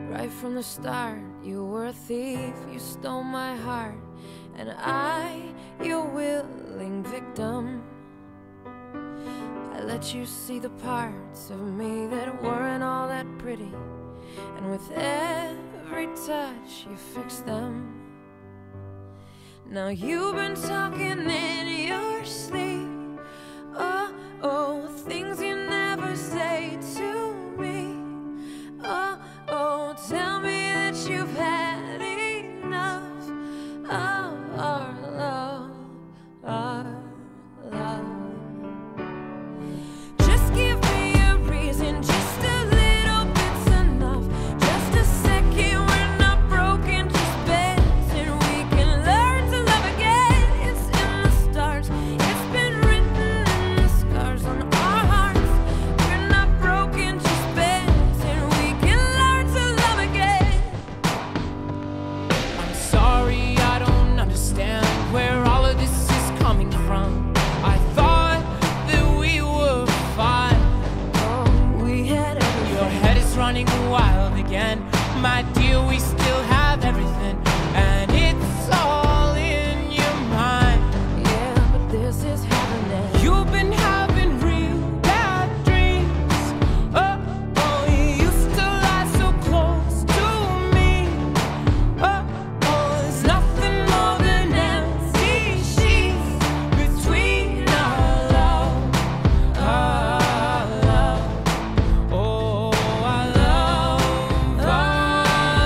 Right from the start, you were a thief, you stole my heart, and I, your willing victim. I let you see the parts of me that weren't all that pretty, and with every touch you fixed them. Now you've been talking in your sleep, oh, oh, things you never say to me. Oh, oh, tell me that you've had enough of our love, our love. Just give me a reason, just a little bit's enough. Just a second, we're not broken, just bends, and we can learn to love again. It's in the stars, it's been written in the scars on our hearts. We're not broken, just bends, and we can learn to love again. I'm sorry, I don't understand where all of this is coming from. I thought that we were fine. Oh, we had everything. Your head is running wild again. My dear, we still have everything, and it's all in your mind. Yeah, but this is happening. You've been having real bad dreams. Oh, oh, you used to lie so close to me. Oh, oh, there's nothing more than empty sheets between our love, our love. Oh, our love, our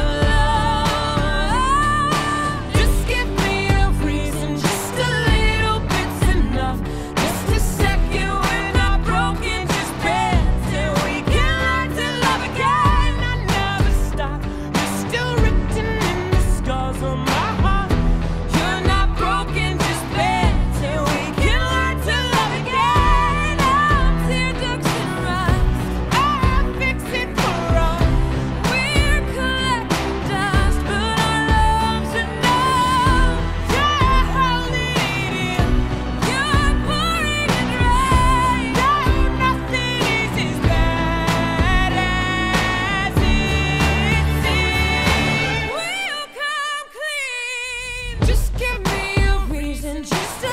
love. Just give me a reason, just a little bit's enough. Just a second, we're not broken, just bends, and we can learn to love again. I never stop, you're still written in the scars on my heart. You're not broken, just bends, and we can learn to love again. I'm tear ducts and rust, I fix it for us. We're collecting dust, but our love's enough. Yeah, I'll lead you. You're pouring it right. No, nothing is as bad as it seems. Will you come clean? Just give me a reason, just a